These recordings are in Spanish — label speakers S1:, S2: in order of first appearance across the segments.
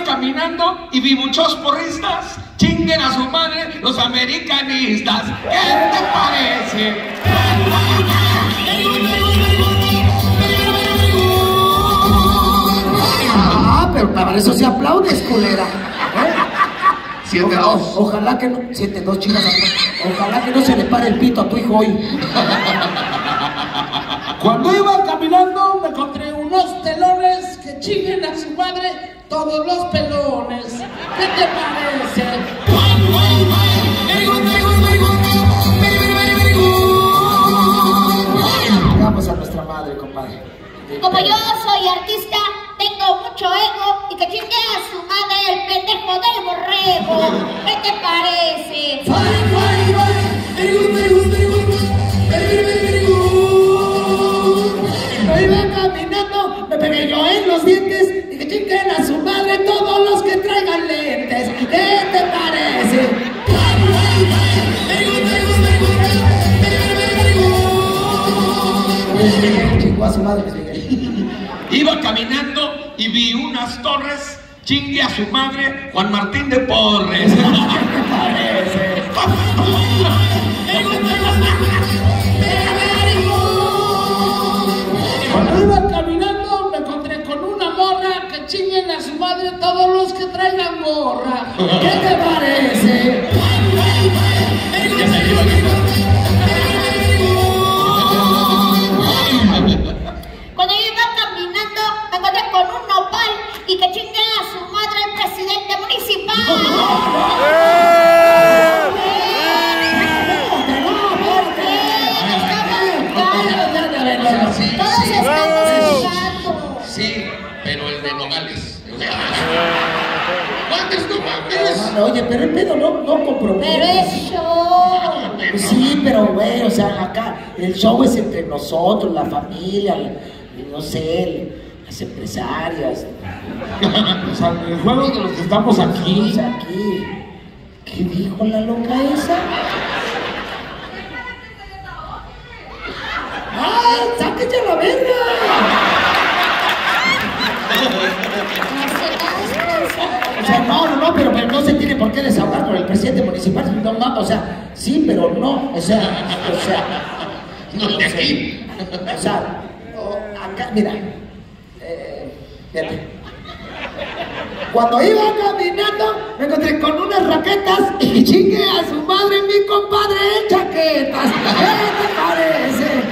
S1: caminando y vi muchos porristas. Chinguen a su madre los americanistas. ¿Qué te parece?
S2: Ah, pero para eso se aplaudes, culera. Ojalá que no... 7-2, chicas. Ojalá que no se le pare el pito a tu hijo hoy.
S3: Cuando iba caminando me encontré unos telones que chinguen a su madre todos los pelones. ¿Qué te parece?
S2: Vamos a nuestra madre, compadre.
S4: Como yo soy artista, tengo mucho ego y que chingue a su madre el pendejo del borrego. ¿Qué te parece?
S2: Cuando iba caminando, me pegué yo en los dientes y que chinguen a su madre todos los que traigan lentes. ¿Qué te parece? Chingó a su madre,
S1: Iba caminando y vi unas torres. Chingue a su madre Juan Martín de Porres.
S2: ¿Qué te parece?
S3: Cuando iba caminando me encontré con una morra que chinguen a su madre todos los que traigan gorra.
S2: ¿Qué te parece?
S4: Cuando yo iba caminando, me encontré con un nopal y que chingue a su madre el presidente municipal. Todos estamos jugando.
S1: Sí, pero el de Nogales. ¿Cuántos no mames?
S2: Oye, pero el pedo no compromete.
S4: Pero es show.
S2: Pues sí, pero güey, o sea, acá el show es entre nosotros, la familia, no sé, las empresarias.
S3: O sea, el juego de los que estamos aquí.
S2: Aquí. ¿Qué dijo la loca esa? ¡Ay, sáquense a la verga! O sea, no, pero no se tiene por qué desahogar con el presidente municipal. No, o sea, sí, pero no. O sea.
S1: No, de aquí.
S2: O sea, acá, mira. Fíjate. Cuando iba caminando, me encontré con unas raquetas y chingue a su madre, mi compadre, en chaquetas. ¿Qué te parece?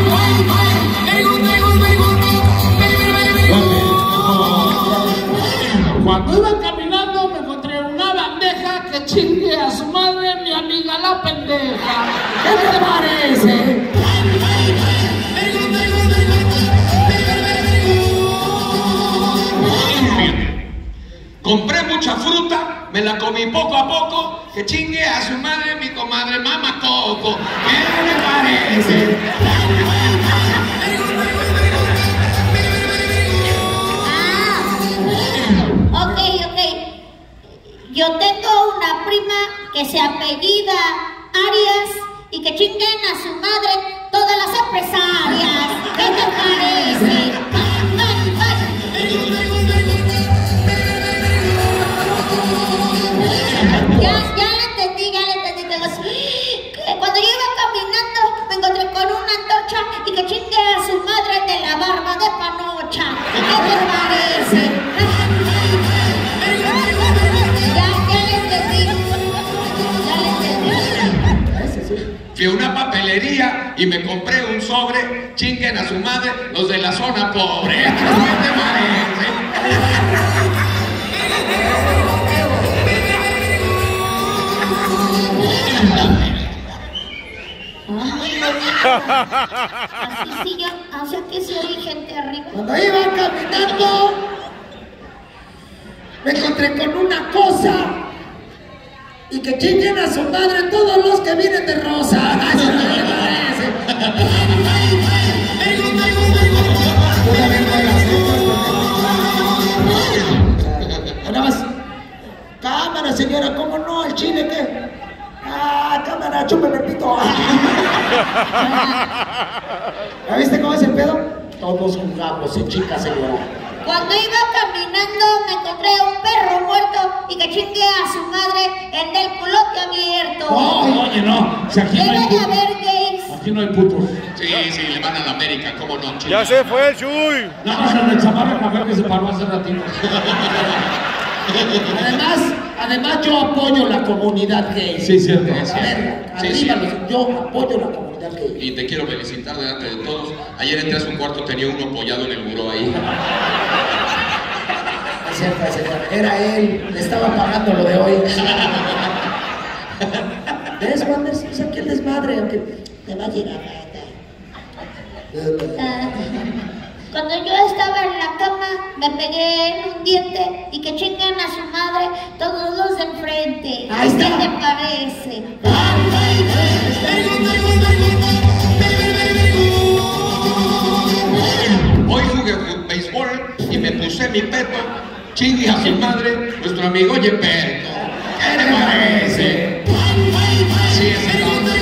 S3: Cuando iba caminando me encontré una bandeja que chingue a su madre mi amiga la pendeja.
S2: ¿Qué te parece?
S1: Compré mucha fruta, me la comí poco a poco. Que chingue a su madre, mi comadre Mama Coco. ¿Qué le parece?
S4: Ok. Yo tengo una prima que se apellida Arias y que chinguen a su madre todas las empresarias. ¿Qué te parece? Ya le entendí. Que cuando yo iba caminando me encontré con una antorcha y que chingue a su madre de la barba de panocha. ¿Qué te parece?
S1: Fui a una papelería y me compré un sobre. Chinguen a su madre los de la zona pobre. ¿Qué te parece?
S4: Así sí yo, o sea que se oye gente arriba.
S2: Cuando iba caminando, me encontré con una cosa y que chinguen a su madre todos los que vienen de rosa. Ay, ¿qué te parece? Nada más, cámara señora, ¿cómo no? ¿El chile qué? Ah, cámara, chúpeme el pito. ¿Ya viste cómo es el pedo? Todos jugamos, chicas, señora.
S4: Cuando iba caminando me encontré un perro muerto y que chingue a su madre en el culote abierto.
S3: Oye, no. Si aquí no hay
S4: Debe de
S3: putos.
S4: haber gays.
S3: Aquí no hay putos.
S1: Sí, le van a la América, ¿cómo no?
S5: Ya se fue el Chuy.
S3: Nada más el de chamarra café que se paró hace ratito.
S2: Además yo apoyo la comunidad gay.
S3: Sí, cierto.
S2: A ver,
S1: Sí,
S2: arriba, yo apoyo la comunidad gay.
S1: Y te quiero felicitar delante de todos. Ayer entré a su cuarto, tenía uno apoyado en el muro ahí.
S2: Es cierto, era él, le estaba pagando lo de hoy. ¿Ves, Wander? O sea, que el desmadre, aunque te va a llegar.
S4: Cuando yo estaba en la cama me pegué en un diente y que chinguen a su madre todos los de enfrente.
S2: Ahí está.
S4: ¿Qué te parece?
S1: Hoy jugué béisbol y me puse mi peto. Chingue a su madre, nuestro amigo Yeperto. ¿Qué te parece? Sí, es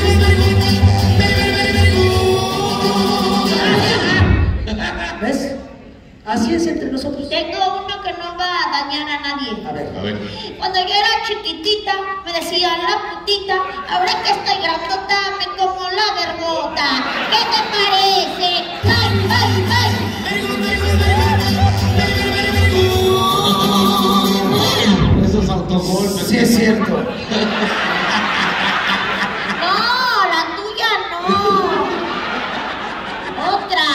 S2: ¿Ves? Así es entre nosotros.
S4: Tengo uno que no va a dañar a nadie.
S2: A ver.
S1: A ver.
S4: Cuando yo era chiquitita, me decían la putita, ahora que estoy grandota, me como la vergota. ¿Qué te parece? ¡Ay, ay, ay!
S3: Esos autogolpes.
S2: Sí es cierto.
S4: No, la tuya no. Otra.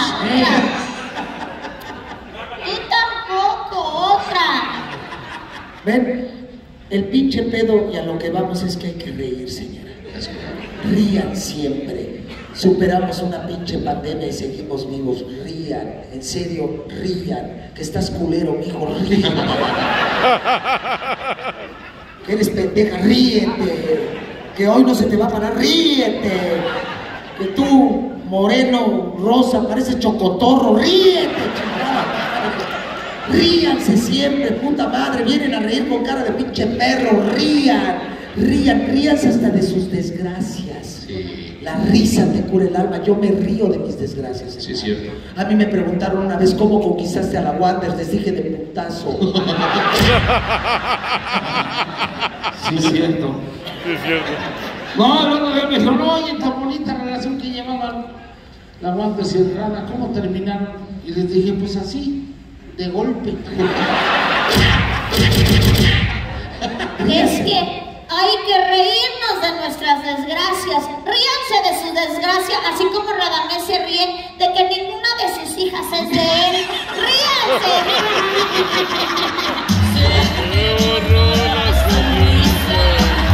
S4: Tú tampoco, otra.
S2: Ven, el pinche pedo y a lo que vamos es que hay que reír, señora. Rían siempre. Superamos una pinche pandemia y seguimos vivos. Rían, en serio, rían. Que estás culero, mijo, rían. Que eres pendeja, ríete. Que hoy no se te va a parar, ríete. Que tú, moreno, rosa, pareces chocotorro, ríete, chingada. Ríanse siempre, puta madre, vienen a reír con cara de pinche perro, ríanse hasta de sus desgracias.
S1: Sí.
S2: La risa te cura el alma, yo me río de mis desgracias.
S1: Sí, es cierto.
S2: A mí me preguntaron una vez cómo conquistaste a la Wander, les dije de putazo.
S3: Sí, es cierto.
S5: Sí, es cierto.
S3: No, luego me dijeron, oye, tan bonita relación que llevaban la Wanda y Rana, ¿cómo terminaron? Y les dije, pues así, de golpe.
S4: Es que hay que reírnos de nuestras desgracias. Ríanse de su desgracia, así como Radamés se ríe de que ninguna de sus hijas es de él. ¡Ríanse!
S5: Me borró la sonrisa.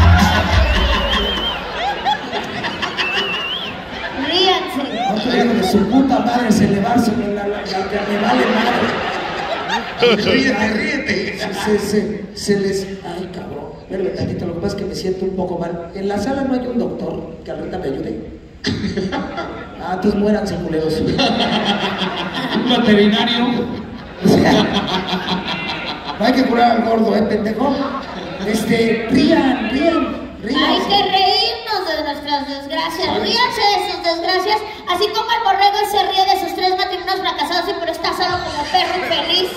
S4: Ríanse.
S2: Otro hijo de su puta madre se le va sobre la que me vale madre.
S1: Ríete.
S2: Se les... Ay, cabrón. Espérame tantito, lo que pasa es que me siento un poco mal. En la sala no hay un doctor que ahorita me ayude. Ah, entonces muéranse, culeros.
S3: Un veterinario.
S2: O sea, no hay que curar al gordo, pendejo. Rían.
S4: Hay que reírnos de nuestras desgracias. Ríanse de sus desgracias, así como el borrego se ríe de sus 3 matrimonios fracasados y pero está solo como perro infeliz.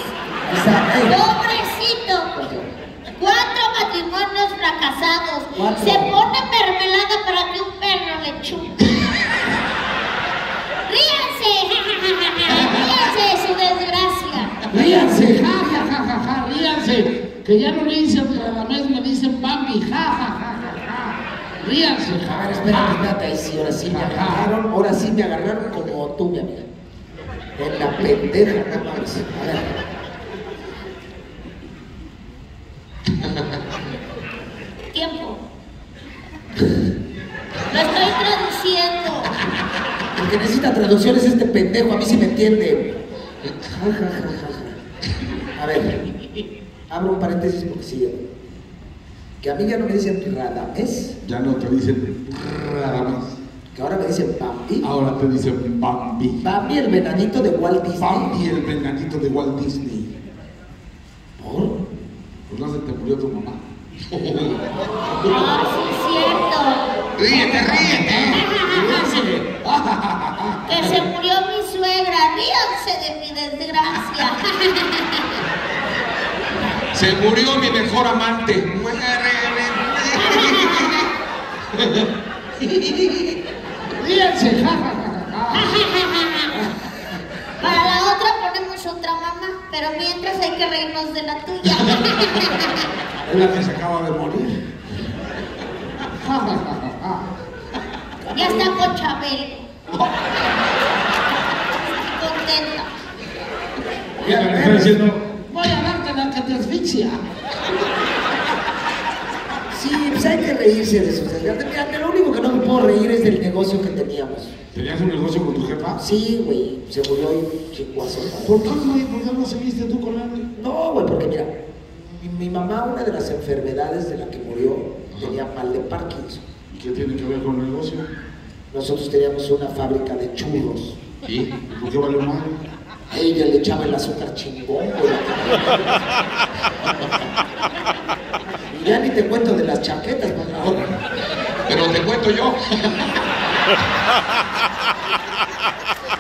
S4: Pobrecito. 4 matrimonios fracasados.
S2: 4.
S4: Se pone mermelada para que un perro le chupe. Ríanse. Ríanse de su desgracia.
S2: Ríanse.
S3: Ja, ja, ja, ja, ja, ríanse. Que ya no me dicen Radamés, me dicen Bambi. Ja, ja, ja, ja, ja. Ríanse.
S2: A
S3: Ja,
S2: ver, espérate, espérate, ahí sí, ahora sí me agarraron como tú, mi amiga. En la pendeja, no mames. A ver.
S4: Tiempo. Lo estoy traduciendo.
S2: El que necesita traducción es este pendejo, a mí sí me entiende. A ver, abro un paréntesis porque sigue. Que a mí ya no me dicen Radamés,
S3: ya no te dicen Radamés.
S2: que ahora me dicen Bambi.
S3: Ahora te dicen Bambi.
S2: Bambi, el venadito de Walt Disney.
S3: Bambi, el venganito de Walt Disney.
S2: ¿Por?
S3: Pues no se te murió tu mamá.
S4: Ah, sí, es cierto.
S1: Ríete.
S4: Que se murió mi suegra. Ríanse de mi desgracia.
S1: Se murió mi mejor amante.
S3: Ríanse,
S4: Para la otra ponemos otra mamá, pero mientras hay que reírnos de la tuya.
S3: Es la que se acaba de morir.
S4: Ya está con Chabelo. Contenta.
S3: Ya me está diciendo, voy a darte la que te asfixia.
S2: Sí, pues hay que reírse de sus desgracias. Mira, lo único que no me puedo reír es del negocio que teníamos.
S3: ¿Tenías un negocio con tu jefa?
S2: Sí, güey, se murió y chingó a su madre.
S3: ¿Por qué, güey? ¿Por qué no seguiste tú con él?
S2: No, güey, porque mira, mi mamá, una de las enfermedades de la que murió, tenía mal de Parkinson.
S3: ¿Y qué tiene que ver con el negocio?
S2: Nosotros teníamos una fábrica de churros.
S1: ¿Y?
S3: ¿Por qué valió mal?
S2: A ella le echaba el azúcar chingón, güey. Y ya ni te cuento de las chaquetas, por favor.
S1: Pero te cuento yo.